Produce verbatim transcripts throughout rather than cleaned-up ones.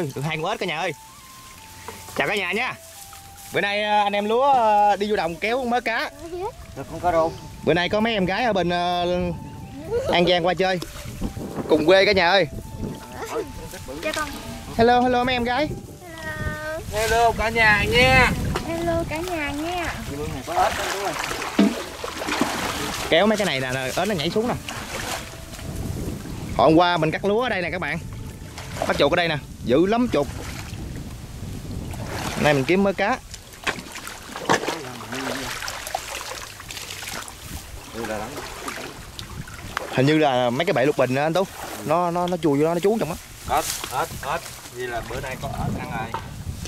hơn, được hai con ếch cả nhà ơi. Chào cả nhà nha. Bữa nay anh em lúa đi vô đồng kéo mớ cá. Được không có đâu. Bữa nay có mấy em gái ở bên uh, An Giang qua chơi. Cùng quê cả nhà ơi. Hello hello mấy em gái. Hello, hello cả nhà nha. Hello cả nhà nha. Kéo mấy cái này nè, ếch nó nhảy xuống nè. Hôm qua mình cắt lúa ở đây nè các bạn. Bắt chuột ở đây nè, dữ lắm chuột. Hôm nay mình kiếm mớ cá. Hình như là mấy cái bể lục bình đó anh Tú. Nó nó nó chui vô đó nó trú trong đó. Ếch, ếch, ếch. Vì là bữa nay có ếch ăn rồi.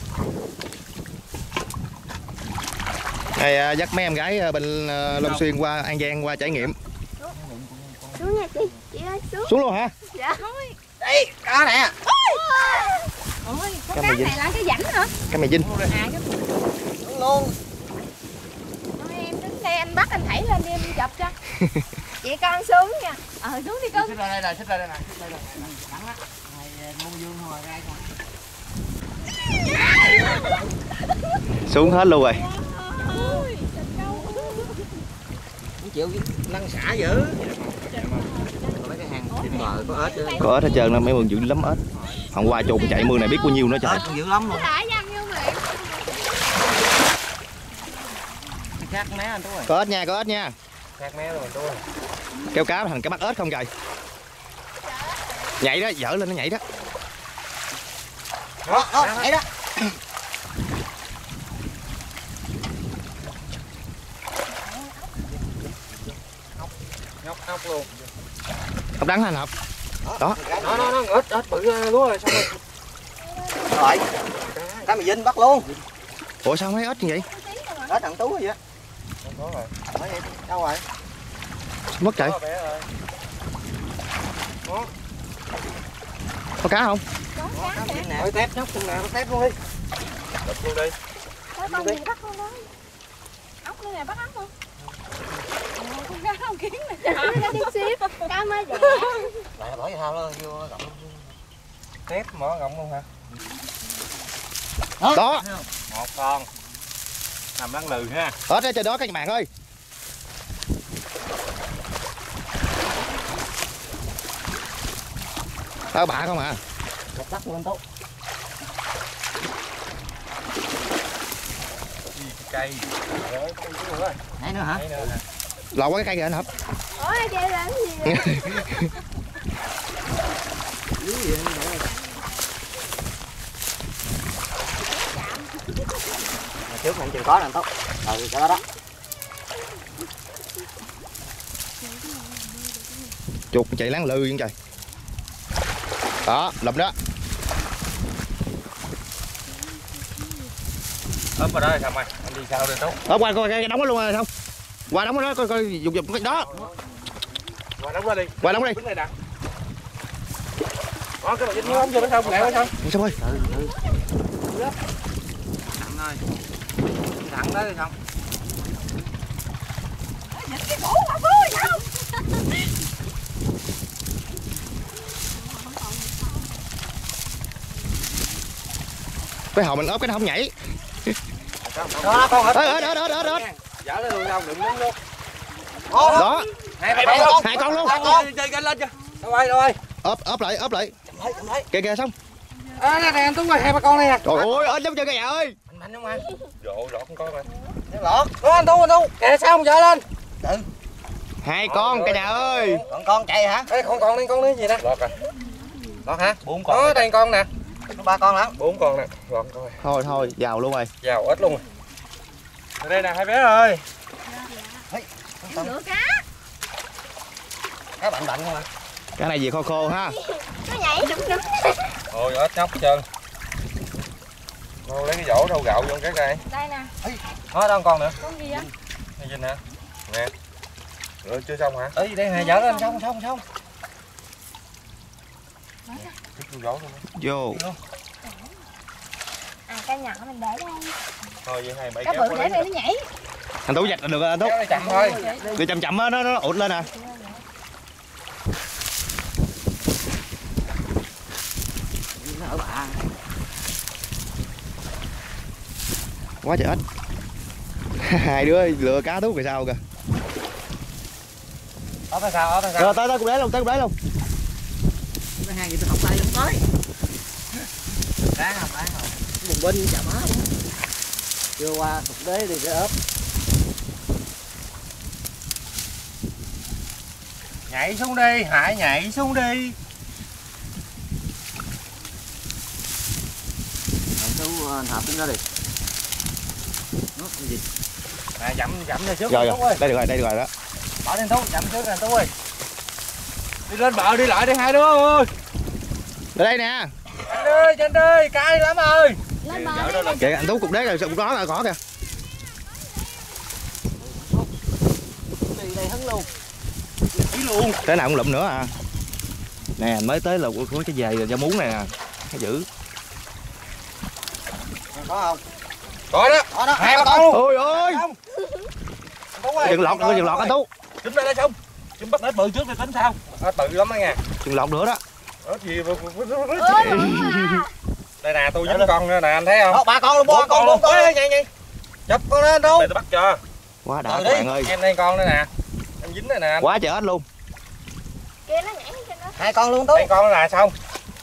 Đây dắt mấy em gái bên Long Xuyên qua An Giang qua trải nghiệm. Xuống nha chị, chị ơi xuống. Xuống luôn hả? Dạ. Đây, cá nè. Ôi, con cá này là cái rảnh hả? Cái mày Vinh. À, cái Luôn. Thôi em đứng đây anh bắt anh thảy lên đi em chụp cho. Chị con xuống nha. Ờ xuống đi con. Xích ra đây nè, xích ra đây nè, xích ra đây nè. Thẳng á. Này mua dương hồi ra con. Xuống hết luôn rồi. Không chịu lăn xả dữ. Mấy cái hàng trên bờ có ếch nữa. Có ếch hết trơn, mấy mương dữ lắm ếch. Hôm qua chuột chạy mương này biết bao nhiêu nữa trời. Ếch dữ lắm luôn. Thả văng vô miệng. Khác mé anh Tú ơi. Có ếch nha, có ếch nha. Khác mé rồi anh Tú ơi. Kéo cá thành cái bắt ếch không trời. Nhảy đó, dở lên nó nhảy đó. Đó, đó, nhảy đó. Nhóc nhóc luôn. Ốc đắng anh Hợp. Đó. Nó nó nó ếch ếch bự lúa rồi xong rồi. Rồi. Cá mì Vinh bắt luôn. Ủa sao mấy ếch như vậy? Ếch thằng Tú rồi vậy. Không có rồi. Ở vậy đâu rồi? Mất trời. Có. Có cá không? Có cá nè. Ôi tép nhóc con nào nó tép luôn đi. Đập luôn đi. Có con gì bắt con đó. Ốc nữa nè, bắt ốc không? Con cá không kiến nè. Trời ơi, đi ship. Cá mới đẹp. Lại bỏ vào đó vô gọng. Tép mở gọng luôn hả? Đó. Đó. Một con. Nằm lăn lừ ha. Ếch ở trên đó các bạn ơi. Tao bạ không à? Cặp tắt luôn Tú. Cây. Rồi, nãy nữa hả? Lọt qua cái cây kìa anh Hợp. Ôi, vậy là cái gì? Trước mình chừng có nè Tú. Ừ, cái đó đó. Chuột chạy láng lư vậy trời. Đó, lụm đó. Ốp vào đó rồi xong rồi, anh đi sao đây Tú? Đó qua coi cái đóng đó luôn rồi không? Qua đóng đó coi coi dục dục cái đó. Qua đóng đó đi. Qua đóng đi. Đứng đây nè. Đó cái mà dính không vô nó xong, lẹ quá xong. Đi xong ơi. Ừ ừ. Thẳng thôi. Thẳng đó đi xong. Cái cổ mà vui không? Cái hồ mình ốp cái nó không nhảy. Đó con hết. Ê ếch ếch ếch ếch. Dở lên luôn không, đừng muốn luôn. Đó. Hai con. Hai con luôn. Chơi kênh lên chưa? Đâu ơi, đâu ơi. Ốp ốp lại, ốp lại. Thấy, thấy. Kìa kìa xong. À, nè nè anh Tuấn ơi, hai ba con này nè. Trời ơi, ếch lắm chưa cả nhà ơi. Mạnh mạnh không anh? Dỗ lọt con coi coi. Lọt. Đó anh Tuấn, anh Tuấn. Kìa sao không dở lên? Ừ. Hai con cả nhà ơi. Còn con chạy hả? Ê con con đi con đi gì đó. Lọt rồi. Lọt hả? Bốn con. Đó đây con nè. Có ba con lắm. Bốn con nè. Lọt coi. Thôi thôi, vào luôn rồi. Vào ít luôn rồi. Ở đây nè hai bé ơi. Em lựa cá. Cá bạnh bạnh không ạ? Cái này gì khô khô ha. Nó nhảy đụng đụng. Ôi ếch nhóc hết trơn. Đâu lấy cái dỗ đâu gạo vô cái cây. Đây nè. Đó đâu con nữa. Con gì á? Cái gì nè. Nè. Rồi chưa xong hả? Ê đây nè dở lên xong xong xong. Cái dỗ luôn. Vô. À cái nhỏ mình để đây. Thôi vậy hai bảy Cái bự để đây nó nhảy. Anh Tú giặt là được anh Tú. chậm thôi. Đi chậm chậm nó nó ụt lên nè. Nó ở bạ. Quá trời ếch. Hai đứa lựa cá thú kìa sao kìa. Ốp hay sao? Ốp hay sao? Rồi tới tới cũng đấy luôn, tới cũng đấy luôn. Cái hàng gì tôi học tay không tới. Đáng không? Đáng không? Bùng binh chả má luôn. Chưa qua thực tế thì cái ốp. Nhảy xuống đi, Hải nhảy xuống đi. Chú hộp tính đó đi. Nó cái gì? Nè dặm dặm ra trước. Rồi rồi, đây được rồi, đây được rồi đó. Bỏ lên Tú, dặm trước nè Tú ơi. Đi lên bờ đi lại đi hai đứa ơi. Ở đây nè. Trên đi, trên đi, cay lắm ơi. Lên bờ đi. Kìa anh Tú cục đế rồi, cục đó là có kìa. Đi đây hứng luôn. Ý luôn. Thế nào cũng lụm nữa à. Nè mới tới là có cái về da muống này nè. Cái dữ. Có không? Có đó. Có đó. Hai ba con luôn. Ôi ơi. Đừng lọt, đừng lọt anh Tú. Trúng đây đây không? Trúng bắt lấy bự trước thì tính sao? À, bự lắm đó nha. Đừng lọt nữa đó. Đó gì mà... Đây nè, tôi dính con nữa nè, anh thấy không? Có ba con luôn, ba con luôn. Ê, nhảy nhảy. Chụp con lên đâu? Để tôi bắt cho. Quá đã các bạn ơi. Em đây con nữa nè. Em dính này nè. Quá trời ếch luôn. Kia nó nhảy trên đó. Hai con luôn Tú. Đây con là xong.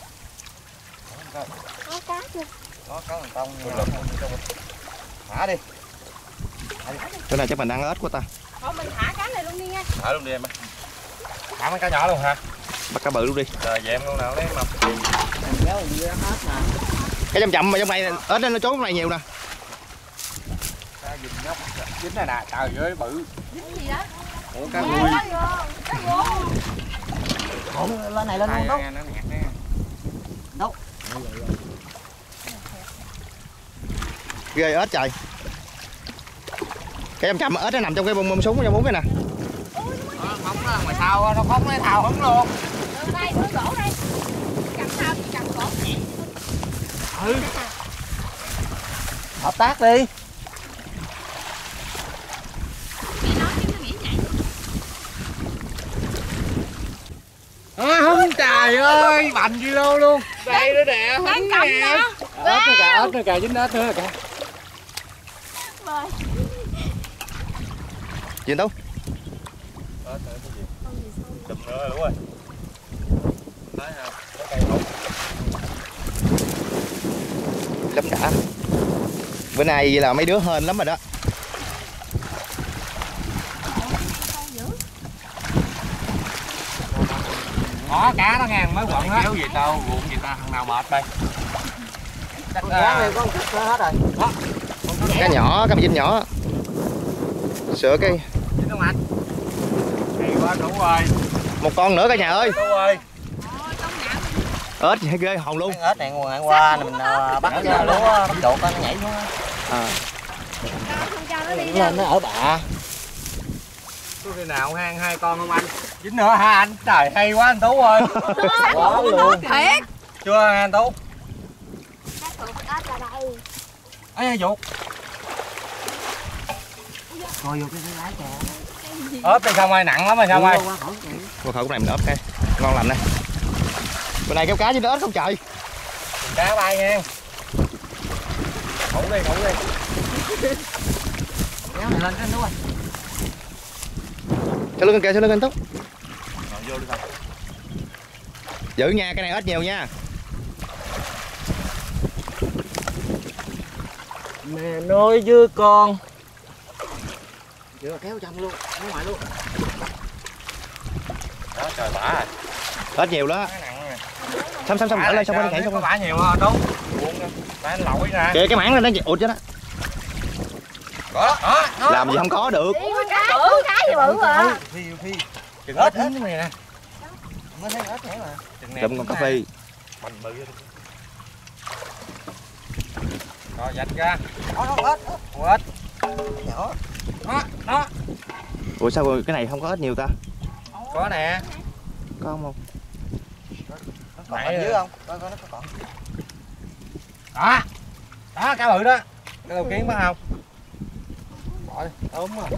Có cá chưa? Có có thằng con. Thả đi. Cái này chắc mình ăn ếch của ta. Thôi mình thả cá này luôn đi nha. Thả luôn đi em. Thả mấy cá nhỏ luôn hả? Bắt cá bự luôn đi. Rồi về em con nào đấy mập. Kéo gì đó hết nè. Cái chậm chậm mà trong này ếch nó trốn này nhiều nè. Cá dính nhóc. Dính này nè, trời ơi bự. Dính gì đó? Ủa cá Ê, ruồi. cá ruồi, cá ruồi. Lên này lên luôn Tú. Nó nhạt nè. Đâu? Ghê ếch trời. Cái chậm chậm ếch nó nằm trong cái bông bông súng trong bốn cái nè. Không nó ngoài sau nó không nó thào hứng luôn. Từ đây, nó gỗ đây. Cầm sao thì cầm gỗ nhẹ. Ừ. Hợp tác đi. Mẹ nói chứ nó nghĩ nhảy. À, hứng trời ơi, bành gì lô luôn. Đây nó nè, hứng cầm nè. nè. Ếch nữa kìa, ếch nữa kìa, dính ếch nữa kìa. Rồi. Chuyện Tú. Đùm nữa đúng rồi. Đấy hả? Có cây không? Lắm đã. Bữa nay là mấy đứa hên lắm rồi đó. Có cá đó nghe mới quận á. Kéo gì tao, ruộng gì ta, thằng nào mệt đây. Chắc Cá này có một chút hết rồi. Đó. Cá nhỏ, cá vinh nhỏ. Sữa cái. Dính không anh? Hay quá đủ rồi. Một con nữa cả nhà ơi. Đủ rồi. Ếch hay ghê hồn luôn. Cái ếch này nguồn ăn qua mình bắt cho lúa bắt chuột nó nhảy xuống. À. Không cho nó đi Lên nó ở bạ. Có khi nào hang hai con không anh? Dính nữa hả anh? Trời hay quá anh Tú ơi. Quá luôn. Thiệt. Chưa anh Tú? Cá tuột ếch là đây. Ấy Dục. Coi vô cái lái kìa. Ốp đi xong rồi nặng lắm rồi sao ơi? Qua khẩu này mình ốp cái. Ngon lành đây. Bữa nay kéo cá với ếch không trời. Cá bay nha. Ngủ đi, ngủ đi. Kéo này lên cái Tú ơi. Cho lưng kìa, cho lưng anh Tú. Ngồi vô đi thôi. Giữ nha, cái này ếch nhiều nha. Mẹ nuôi dưa con. Chưa kéo trong luôn, kéo ngoài luôn. Đó trời bả rồi. Ếch nhiều đó. Cái nặng nè. Xong xong xong ở lên xong rồi nhảy xong có rồi. bả nhiều không Tú? Buông nè. Bả lội nè. Kìa cái mảng này nó ụt cho nó. Đó, đó, đó. Làm gì không có được. Ủa, cá bự, cá gì bự à. Phi, phi. Chừng ếch hết này nè. Mới thấy ếch nữa mà. Chừng này. Đụng con cà phê. Bành bự vậy. Rồi dạch ra. Đó, đó, ếch. Ủa ếch. Nhỏ. Đó, đó. Ủa sao cái này không có ếch nhiều ta? Có nè. Có không? Nó còn ở dưới không? Coi coi nó có còn. Đó. Đó cá bự đó. Cái đầu kiến phải không? Bỏ đi, ốm à.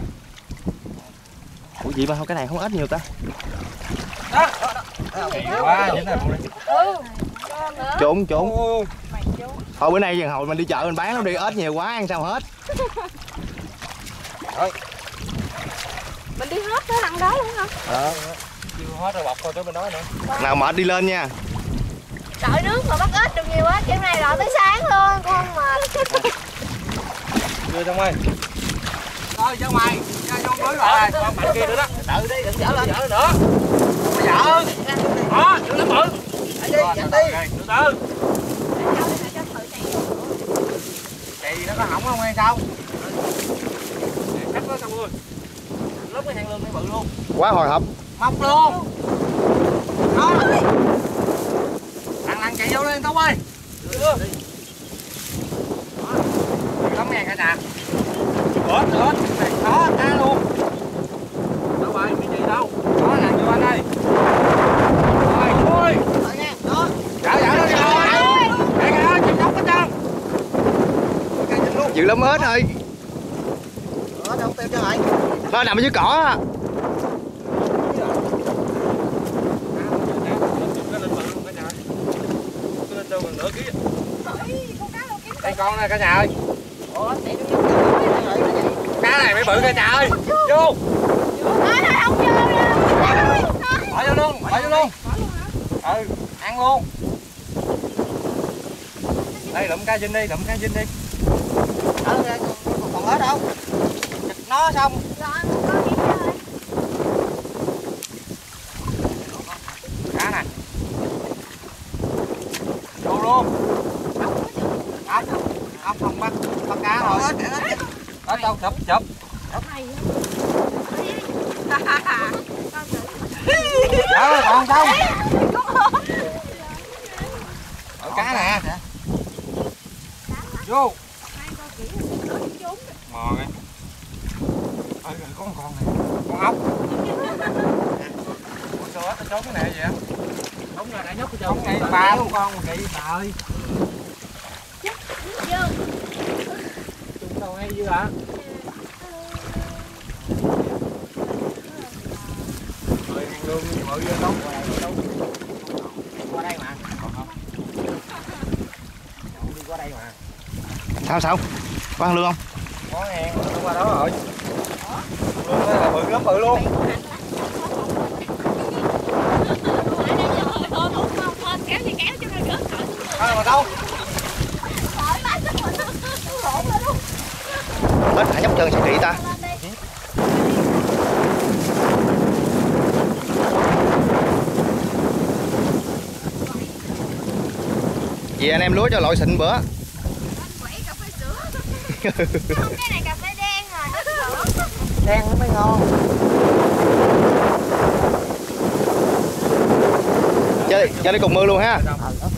Ủa gì mà không cái này không ếch nhiều ta? Đó, đó, đó. Kỳ quá, dính này luôn đi. Ừ. Cho nữa. Trốn trốn. Ôi, Mày trốn. Thôi bữa nay dần hồi mình đi chợ mình bán nó đi ếch nhiều quá ăn sao hết. Rồi. Mình đi hết tới đằng đó luôn hả? Đó. Chưa hết rồi bọc coi tới bên đó nữa. Nào mệt đi lên nha. Đợi nước mà bắt ếch được nhiều quá, kiểu này đợi tới sáng luôn, con không mệt. Đưa trong ơi. Thôi cho mày, cho con mới rồi. Con mạnh kia nữa đó. Tự đi, đừng dở lên. Dở nữa. Không có dở. Đó, giữ lấy bự. Đi đi, chạy đi. Từ từ. Chạy nó có hỏng không hay sao? Cắt nó xong luôn. Lúc cái hàng lương mới bự luôn. Quá hồi hộp. Mọc luôn. Đó. Lăn lăn chạy vô lên Tông ơi. Đưa. Lắm ngàn cả nè. Bớt bớt. Đó, ra luôn. Đâu rồi, cái gì đâu. Đó, lăn vô anh ơi. Rồi, ui. Đó. Dạ, dạ, đó, dạ. Đây kìa, chìm nóc hết trơn. Dữ lắm ếch ơi. Đó, đâu tiêu cho mày. Nó nằm ở dưới cỏ á. Đây con nè cả nhà ơi. Cá này mới bự cả nhà ơi. Vô. Bỏ vô luôn, bỏ vô luôn. Ừ, ăn luôn. Đây lụm cá dinh đi, lụm cá dinh đi. Ờ, còn hết đâu. Chụp nó xong. Cá nè. Vô luôn. Ốc, ốc không bắt, bắt cá rồi. Đó đâu, chụp, chụp. Đó, còn không? Ở cá nè. Vô. Mò kìa. Ơi, có con con này. Con ốc. Ủa sao hết, tao trốn cái này vậy? Đúng rồi, đã nhốt cái trốn này. Ba con con mà kì, bà ơi. Chung đâu hay dữ hả? Rồi hàng lương bự vô đâu? Qua đây mà. Còn không? Đi qua đây mà. Sao sao? Có ăn lương không? Có hàng, nó qua đó rồi. Lương đó là bự lắm, bự luôn. Thôi mà đâu? Ếch hả nhóc chân sao kỹ ta? Vì anh em lúa cho loại xịn bữa. Cái này cà phê đen rồi. Đen nó mới ngon. Chơi, chơi đi cùng mưa luôn ha.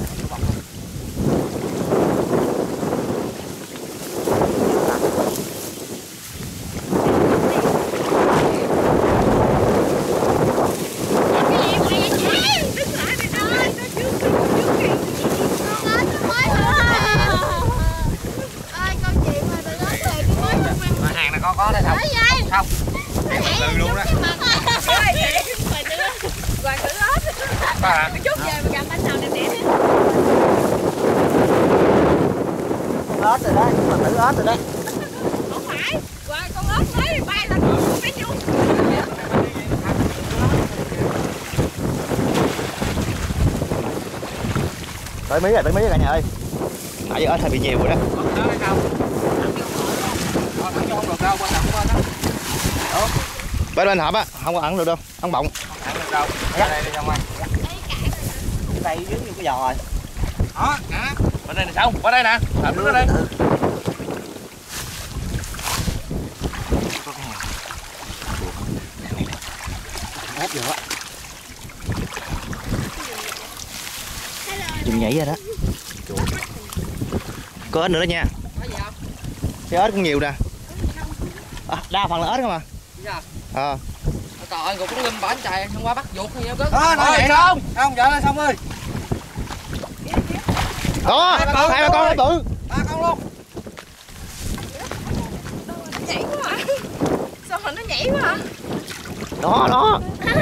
Hàng này con có đây không? Không. Từ luôn đó. Hoàng tử ếch. Ba. Chút về mà gặp anh nào đẹp đẹp hết. Con ếch rồi đấy, hoàng tử ếch rồi đấy. Không phải, Hoàng con ếch mới bay lên không mấy chung. Tới mí rồi, tới mí rồi cả nhà ơi. Nãy giờ ếch hơi bị nhiều rồi đó. Có hay không? Con thẳng vô không được đâu, qua thẳng qua đó. Đó. Bên bên hộp á, không có ăn được đâu, ăn bọng. Ăn được đâu. Ở đây đi trong ơi. Đây giống như cái giò rồi. Đó, cá. Bên đây là xong, qua đây nè. Làm nước ở đây. Ếch rồi á. Chừng nhảy ra đó. Có ếch nữa đó nha. Có gì không? Cái ếch cũng nhiều nè. À, đa phần là ếch không à. Ờ. Trời ơi, cũng lâm bả trời hôm qua bắt vuột hay sao cất. Đó, nói vậy không? Không, vợ lên xong ơi. Đó, hai ba con ếch bự. Ba con luôn. Nó nhảy quá à. Sao mà nó nhảy quá à? Đó, đó.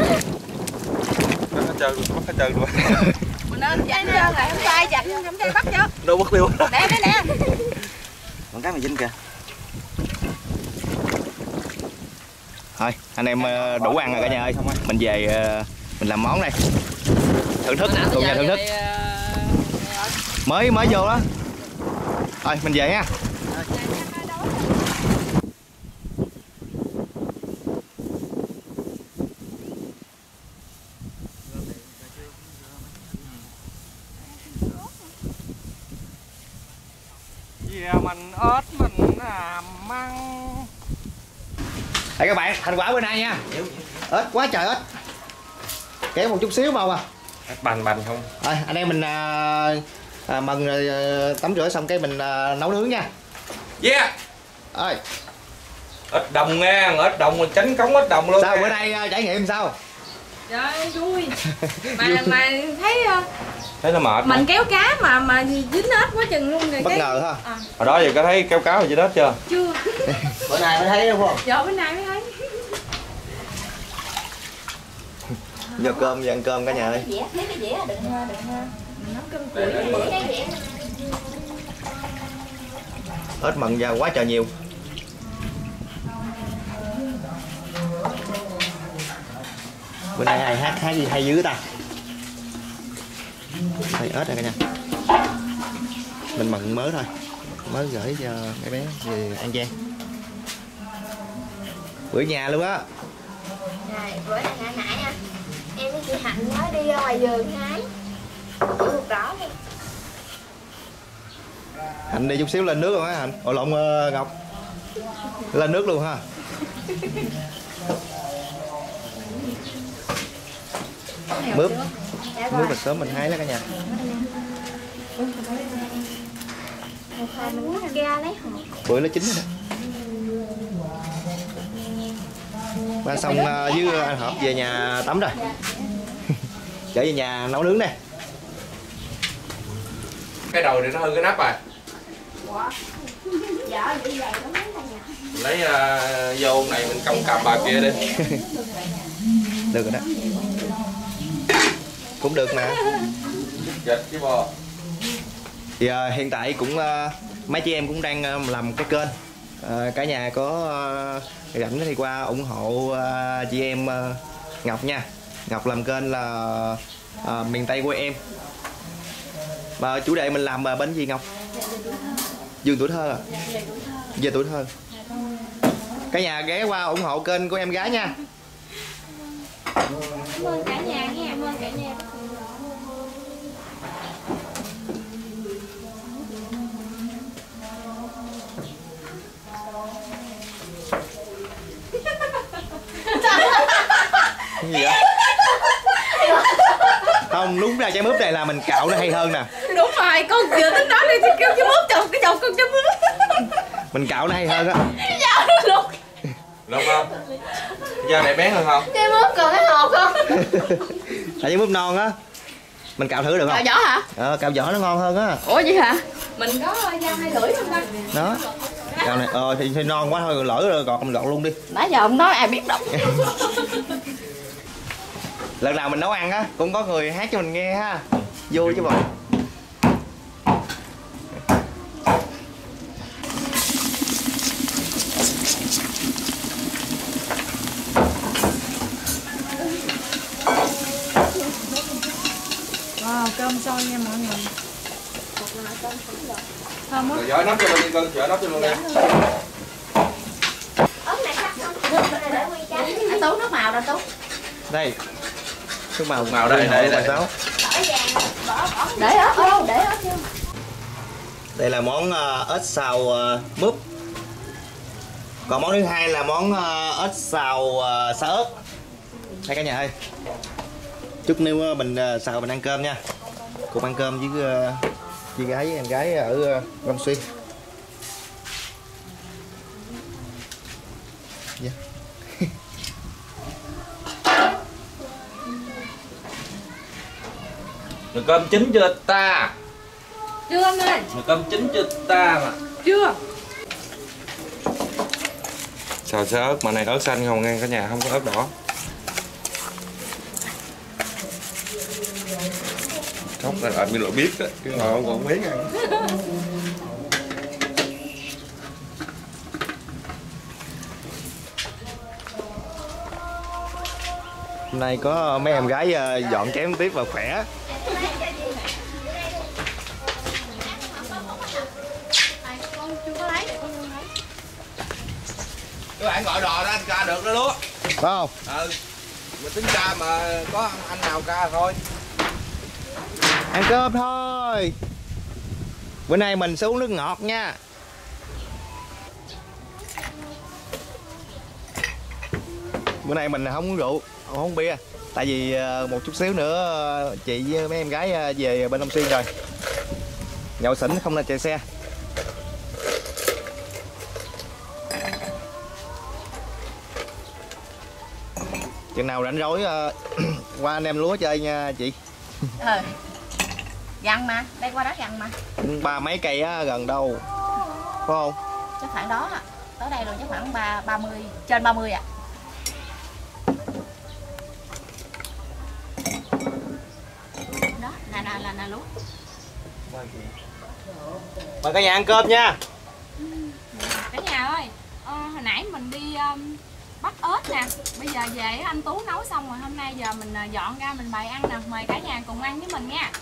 Nó chơi luôn, bắt nó chơi luôn. Mình nên chặt trơn lại, không tay chặt, không tay bắt chứ. Đâu mất tiêu. Nè, nè, nè. Con cá mày dinh kìa. Thôi anh em ờ, đủ ăn rồi cả nhà ơi, mình về ờ, mình làm món đây, thưởng thức cùng nhà thưởng thức. Mới mới vô đó. Thôi mình về nha. Về mình ớt mình làm măng. Đây các bạn, thành quả bữa nay nha. Ếch quá trời ếch. Kéo một chút xíu màu à. Bành bành không? Rồi anh em mình à, à, mần à, tắm rửa xong cái mình à, nấu nướng nha. Yeah. Ơi. Ếch đồng nghe, ếch đồng mình tránh cống ếch đồng luôn. Sao bữa nay à, trải nghiệm sao? Trời vui. Mà mà thấy Thấy nó mệt. mình kéo cá mà mà dính ếch quá chừng luôn rồi. Bất cái... ngờ ha. À. Hồi đó giờ có thấy kéo cáo gì hết chưa? Chưa. Bữa nay mới thấy đúng không? Dạ bữa nay mới thấy. Giờ cơm, giờ ăn cơm cả nhà ơi. Dĩa, lấy cái dĩa đừng đừng mình nấu cơm củi cái dĩa. Ếch mần ra quá trời nhiều. Bữa nay ai hát hát gì hay dữ ta. Đây ếch này cả nhà. Mình mần mới thôi, mới gửi cho cái bé về An Giang. Bữa nhà luôn á. Này, bữa nay nãy nãy nha, em với chị Hạnh mới đi ra ngoài vườn hái ruột đỏ đi. Hạnh đi chút xíu lên nước rồi á Hạnh. Ồ lộn uh, Ngọc. Lên nước luôn ha. Mướp. Mướp là sớm mình hái đó cả nhà. Một hồi mình quất ra lấy hột. Bữa nó chín rồi đó. Ba xong uh, với anh Hợp về nhà tắm rồi. Trở về nhà nấu nướng nè. Cái đầu thì nó hư cái nắp rồi. Dạ, vậy vậy nó mới là nhà. Lấy uh, vô này mình còng cặp bà kia đi. Được rồi đó. Cũng được mà. Dịch chứ bò. Thì uh, hiện tại cũng uh, mấy chị em cũng đang uh, làm cái kênh. Uh, cả nhà có uh, rảnh thì qua ủng hộ uh, chị em uh, Ngọc nha. Ngọc làm kênh là uh, miền Tây của em. Và chủ đề mình làm uh, bên gì Ngọc? Dương Tuổi Thơ à? Về Tuổi Thơ. Cả nhà ghé qua ủng hộ kênh của em gái nha. Cảm ơn cả nhà nha, cảm ơn cả nhà. Cái gì vậy? Không, đúng ra trái mướp này là mình cạo nó hay hơn nè. Đúng rồi, con vừa tính nói đi kêu trái mướp chồng cái chồng con trái mướp. Mình cạo nó hay hơn á. Dạ luôn. Đúng không? Da này bén hơn không? Cái mướp còn cái hột không? Là trái mướp non á. Mình cạo thử được không? Cạo vỏ hả? Ờ, cạo vỏ nó ngon hơn á. Ủa vậy hả? Mình có dao hai lưỡi không ta? Đó. Cạo này ờ thì, thì non quá thôi, lỡ rồi gọt mình gọt luôn đi. Nãy giờ ông nói ai biết đâu. Lần nào mình nấu ăn á cũng có người hát cho mình nghe ha. Vui chứ bộ. Wow, cơm sôi nha mọi người. Thơm quá. Rồi giỏi nắp cho luôn đi cưng, giỏi nắp cho luôn đi. Ớt này sắc không? Ớt này để nguyên trái. À, Tú nước màu đâu Tú. Đây. Nước màu Màu đây, đây, đây. Sáu. Tỏi vàng, bỏ bỏ. Để ớt đâu, để ớt chưa? Đây là món uh, ếch xào uh, mướp. Còn món thứ hai là món uh, ếch xào uh, xá ớt. Đây cả nhà ơi. Chút nếu uh, mình uh, xào mình ăn cơm nha. Cùng ăn cơm với uh, chị gái với em gái ở uh, Long Xuyên. Yeah. Nồi cơm chín chưa ta? Chưa anh ơi. Nồi cơm chín chưa ta mà. Chưa. Xào xá ớt mà này ớt xanh không nghe cả nhà, không có ớt đỏ. Khóc là làm như lộ biết á, chứ ngồi không còn biết ăn. Hôm nay có mấy em gái dọn chén tiếp và khỏe. Các bạn gọi đò đó anh ca được đó luôn. Phải không? Ừ. Mình tính ca mà có anh nào ca thôi. Ăn cơm thôi. Bữa nay mình sẽ uống nước ngọt nha. Bữa nay mình không uống rượu, không uống bia. Tại vì một chút xíu nữa chị với mấy em gái về bên Long Xuyên rồi. Nhậu xỉn không nên chạy xe. Chừng nào rảnh rỗi uh, qua anh em lúa chơi nha chị. Ừ. Gần mà, đây qua đó gần mà. Ba mấy cây á, gần đâu. Phải không? Chắc khoảng đó à. Tới đây rồi chắc khoảng ba ba mươi, trên ba mươi ạ. À. Đó, là là là, là lúa. Mời cả nhà ăn cơm nha. Cả nhà ơi, ờ, hồi nãy mình đi um, bắt ếch nè. Bây giờ về anh Tú nấu xong rồi, hôm nay giờ mình dọn ra mình bày ăn nè. Mời cả nhà cùng ăn với mình nha.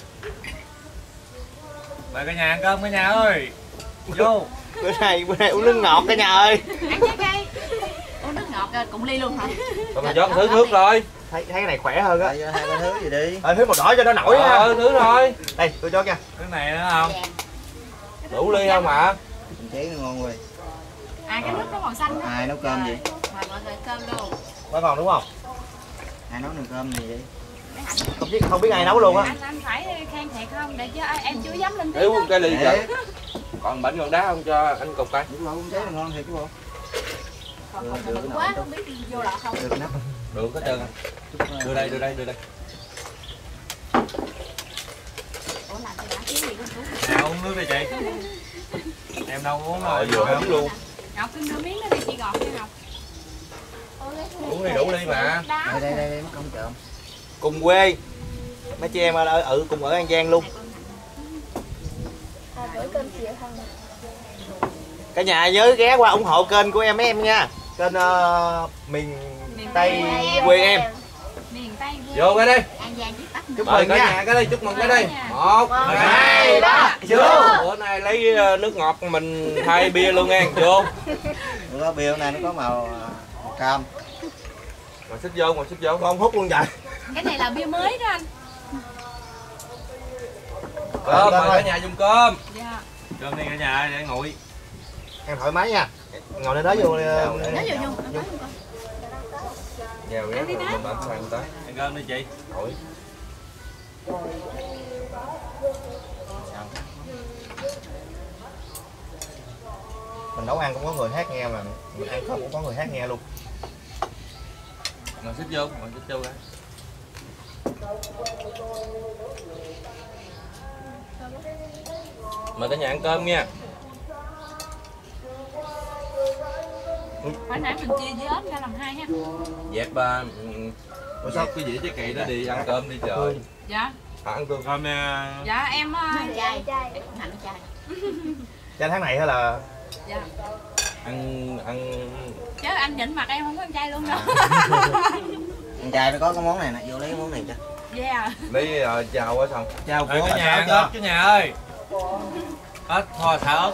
Mời cả nhà ăn cơm cả nhà ơi. Vô. Bữa nay bữa nay uống nước ngọt cả nhà ơi. Ăn trái cây. Uống nước ngọt cùng ly luôn hả? Còn mình chọn thứ nước rồi. Thấy thấy cái này khỏe hơn á. Hai cái thứ gì đi. Ờ, thứ màu đỏ cho nó nổi ha. Ờ, thứ rồi. Đây, tôi cho nha. Cái này nữa không? Đủ ly không ạ? Chế nó ngon rồi. À, cái nước nó màu xanh. Ai nấu cơm gì? Mời mọi người cơm luôn. Mới còn đúng không? Ai nấu nồi cơm gì vậy? Không biết không biết ai nấu luôn á. Anh anh phải khen thiệt không để chứ em chưa dám lên tiếng. Để uống cái ly kìa. Còn bánh con đá không cho anh cục coi. Đúng không? Chế nó ngon thiệt chứ bộ. Còn không bự quá không biết đi vô lọt không. Được nắp. Được hết trơn. Đưa đây, đưa đây, đưa đây. Ủa làm gì đã kiếm gì con Tú? Nào uống nước đi chị. Em đâu uống rồi, vừa uống luôn. Ngọc cứ đưa miếng nó đi chị gọt cho Ngọc. Uống đi đủ ly mà. Đây đây đây mất công trộm. Cùng quê. Mấy chị em ở ở, ở cùng ở An Giang luôn. À, bữa cơm chiều không? Cả nhà nhớ ghé qua ủng hộ kênh của em mấy em nha. Kênh uh, miền Tây quê em. Miền Tây Vô cái đi. An Giang viết tắt. Chúc Mời mừng cả nha. nhà cái đi, chúc mừng cái đi. Một, hai, ba, vô. Bữa nay lấy nước ngọt mình thay bia luôn nha, vô. Nó bia này nó có màu cam. Mà xích vô, mà xích vô. Con hút luôn vậy. Cái này là bia mới đó anh. Cơm, mời cả nhà dùng cơm. Dạ. Cơm đi cả nhà để ngồi. Em thoải mái nha. Ngồi lên đó vô. Nó vô vô. Nó vô. Nhà ghé mình ăn sang tới. Ăn cơm đi chị. Ngồi. Mình nấu ăn cũng có người hát nghe mà mình ăn cơm cũng có người hát nghe luôn. Ngồi xích vô, ngồi xích vô ra. Mời cả nhà ăn cơm nha. Hồi nãy mình chia với ếch ra làm hai ha. Dẹp uh, sao cái dĩa trái cây đó đi ăn cơm đi trời. Dạ. À, ăn cơm cơm nha. Dạ em Trai, trai. em cũng hành trai. Cha tháng này hay là Dạ. Ăn ăn Chứ anh nhịn mặt em không có ăn chay luôn đâu. Ăn chay nó có cái món này nè, vô lấy cái món này cho. Yeah. lấy uh, chào quá xong. Chào Mời cô. cả nhà ăn ớt chứ nhà ơi. Ớt kho xả ớt.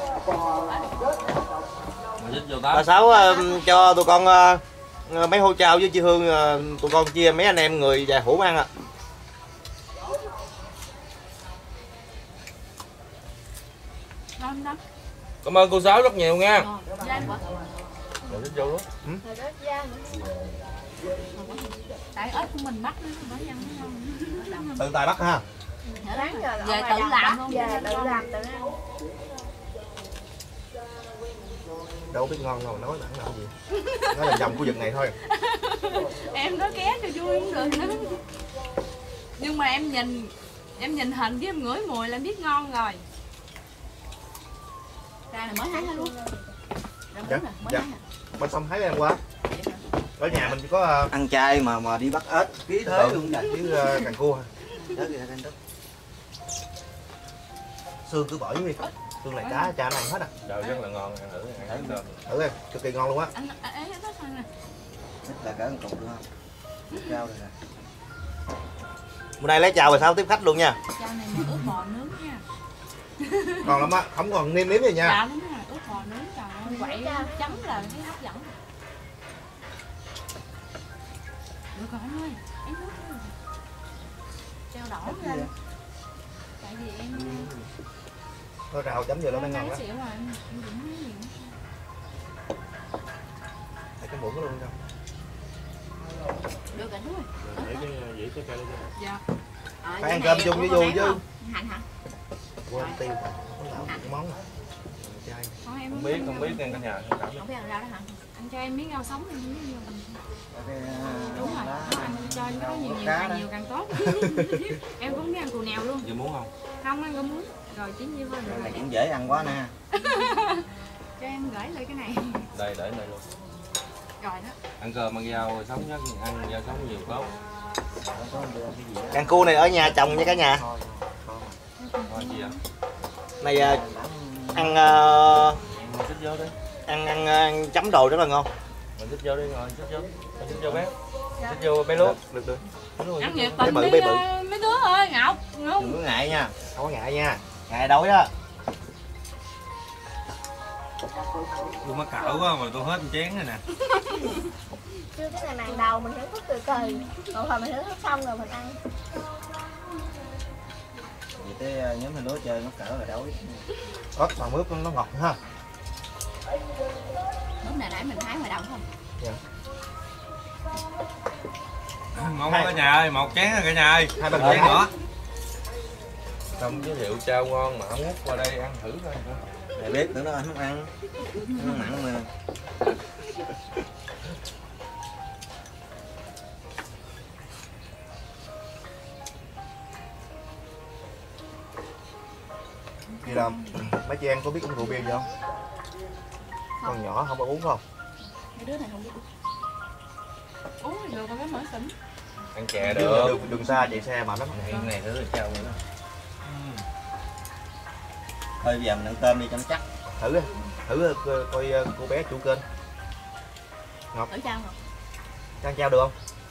bà Sáu uh, cho tụi con uh, mấy hô trao với chị Hương uh, tụi con chia mấy anh em người và hủ ăn ạ. Ngon lắm. Cảm ơn cô Sáu rất nhiều nha. Dạ em bỏ. Rồi thích vô luôn. Rồi đó da nữa. Tại ếch của mình bắt nó bỏ nhân nó ngon. Tự tài bắt ha. Ráng rồi Về tự làm luôn. Về tự làm tự ăn. Đâu biết ngon đâu, nói nặng nào gì. Nói là dòng khu vực này thôi. Em nói ké cho vui cũng được nữa. Nhưng mà em nhìn em nhìn hình với em ngửi mùi là em biết ngon rồi. Ra là mới hái hả luôn. Dạ, dạ. Bên sông thấy em qua. Ở nhà mình chỉ có uh, Ăn chay mà mà đi bắt ếch ký thế luôn trời. với uh, càng cua. Đó kìa anh Đức. Xương cứ bỏ dưới đi. Xương này cá cha nó ăn hết à. Trời rất là ngon, ăn thử ăn thử. Thử em, cực kỳ ngon luôn á. Anh ấy nó sao nè. Ít là cỡ một cục luôn không? Chao rồi nè. Bữa nay lấy chao rồi sao tiếp khách luôn nha. Chao này mà ướp bò nướng nha. Còn lắm á, không còn nêm nếm gì nha. Dạ đúng rồi, ướp bò nướng trời ơi, quậy chấm là thấy hấp dẫn. Được rồi anh ơi, lấy nước nữa. Treo đỏ lên. Tại vì em Thôi rào chấm vừa nó đang ngon ngon quá. xỉu rồi, em cũng nói gì nữa. Thầy cái muỗng đó luôn không? Được rồi đúng rồi. Để cái dĩa trái cây lên. Dạ. Ờ, Phải ăn cái cơm này chung với có vô bán chứ. không? Hành hả? Quên tiêu rồi. Có lẩu một món rồi. Chay. Không, em Không biết không biết nha cả nhà. Không biết ăn rau đó hả? anh cho em miếng rau sống em miếng vô. Cái, Đúng rồi, đó. nó anh cho nó nhiều nhiều Cá càng đó. nhiều càng tốt. Em cũng biết ăn cù nèo luôn. Giờ muốn không? Không ăn có muốn. Rồi chín nhiêu thôi Cái rồi. này cũng dễ ăn quá nè. Cho em gửi lại cái này. Đây để này luôn. Rồi đó. Ăn cơm ăn rau sống nhất, ăn rau sống nhiều tốt. Càng cua này ở nhà trồng nha cả nhà. Thôi gì ạ? Này à, ăn uh, Mình xích vô đi. ăn, ăn ăn chấm đồ rất là ngon. Mình xích vô đi rồi, xích vô. Mình xích vô bé. Xích vô bé luôn. Được được. Ăn nhiệt Bé tình bự, đi bé bự. ờ, mấy đứa ơi, Ngọc. Ngọc. Đừng có ngại nha. Không có ngại nha. Ngại đói đó. Tôi mắc cỡ quá mà tôi hết chén rồi nè. Chưa cái này màn đầu mình thưởng thức từ từ. Còn hồi mình thưởng thức xong rồi mình ăn. Vậy tới nhóm mình lúa chơi nó cỡ là đói. Ớt mà mướp nó ngọt ha. Lúc này nãy mình hái ngoài đồng không? Ngon quá cả nhà ơi, một chén rồi cả nhà ơi. Hai ba Một chén chén nữa. Không giới thiệu chao ngon mà không hút qua đây ăn thử coi. Mày biết tưởng nó không ăn. Nó mặn mà. Gì làm? Mấy chị em có biết uống rượu bia gì không? Con nhỏ không có uống không? Mấy đứa này không biết. Uống thì được rồi cái mở xỉn. Ăn chè Đường, được. đường, đường xa chạy xe mà lắm. Này cái này thử là chao nữa. Thôi bây giờ mình ăn cơm đi cho nó chắc. Thử đi. Thử ờ, coi ờ, cô bé chủ kênh. Thử chao không? Cho ăn chao được không?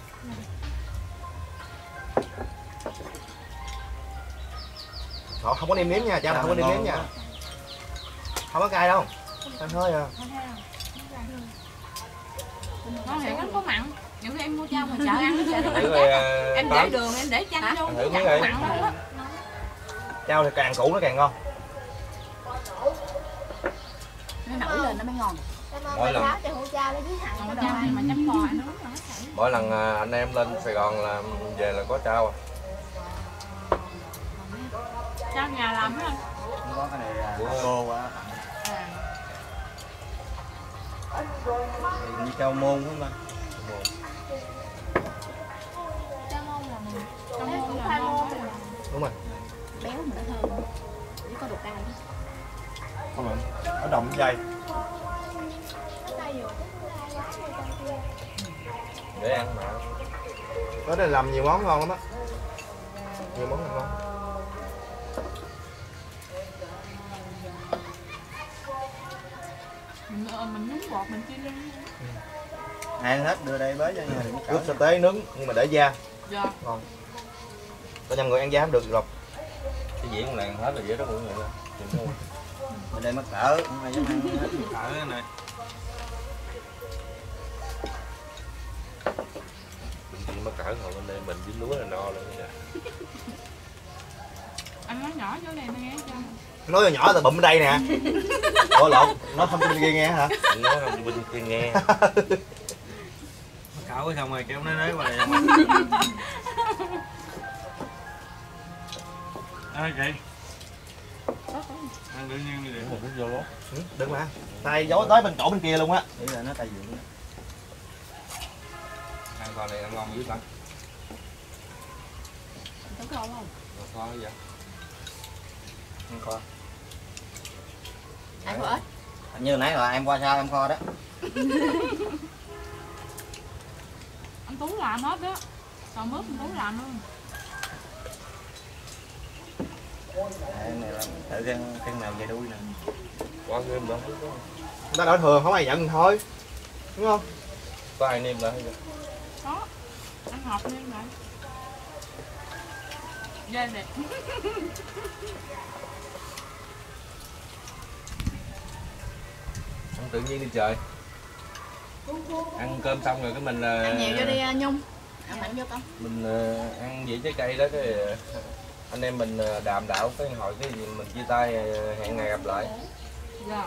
Họ không có nêm nếm nha, chao này không có nêm nếm nha. Không có cay đâu. Ăn thôi à. Ngon thiệt, nó có mặn. Nhiều khi em mua chao mà sợ ăn nó sẽ Thử thấy coi chắc. à, Em để đường em để chanh vô, Thử chẳng miếng có đi. mặn đâu á. Chao thì càng cũ nó càng ngon. Nó nổi lên nó mới ngon. Cảm ơn Mỗi bà lần- Tháo cho hũ chao lấy dưới hành Còn cái đồ chao này ăn. mà chấm bò ăn nướng là nó chảy. Mỗi lần à, anh em lên Sài Gòn là về là có chao à. Chao nhà làm á. Không có cái này là Của- cô quá. Như châu môn không mà. Chao ngon là mình. Chao Nó ngon cũng là khoai ngon. môn mà. Đúng rồi. Béo mà nó thơm. Chỉ có đồ cay. Không rồi. Nó đậm dày. Nó cay vừa. Để ăn mà. Nó đây làm nhiều món ngon lắm á. Nhiều món ngon. Mình ờ, mình nhúng bột mình chiên lên. Ăn hết đưa đây bới cho nhà đừng có Ướp cỡ. sa tế nướng nhưng mà để da. Dạ. Ngon. Có nhầm người ăn da không được rồi. Cái dĩa con làng hết rồi dĩa đó mọi người. Bên đây mắc cỡ, không ai dám ăn hết. Ở cái này. Mình chỉ mắc cỡ hồi bên đây mình với lúa là no luôn vậy. Anh nói nhỏ chỗ này nghe cho. Nói nhỏ từ bụm ở đây nè. Ủa lộn, nó không tin kia nghe hả? Anh nói không bên kia nghe. Cảo xong rồi kéo nó nới qua đây. Ê chị. Ăn tự nhiên đi để một chút vô lố. Ừ, đừng mà. Tay giấu tới bên chỗ bên kia luôn á. Ý là nó tay dưỡng. Ăn con này ăn ngon dữ lắm. Có ngon không? Ngon khó vậy. Ăn kho. Ăn kho ếch. Như nãy là em qua sao em kho đó. Anh Tú làm hết đó. Còn mướp anh Tú làm luôn. Cái này là tự căn căn nào về đuôi nè. Quá nghiêm đó. Người ta đổi thường không ai nhận thôi. Đúng không? Có ai nêm lại hay Có. Ăn hộp lên rồi. Ghê đẹp. Ăn tự nhiên đi trời. Ăn cơm xong rồi cái mình Ăn nhiều vô đi Nhung. Ăn mạnh vô con. Mình uh, ăn dĩa trái cây đó cái uh, anh em mình uh, đàm đạo cái hồi cái gì mình chia tay uh, hẹn ngày gặp lại. Dạ.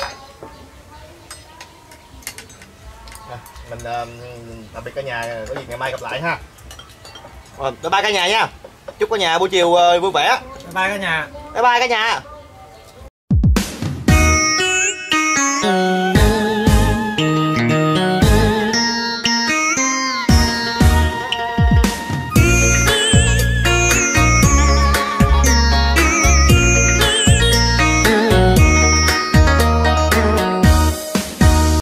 À, mình uh, tạm biệt cả nhà, có gì ngày mai gặp lại ha. Rồi, bye bye cả nhà nha. Chúc cả nhà buổi chiều uh, vui vẻ. Bye bye cả nhà. Bye bye cả nhà.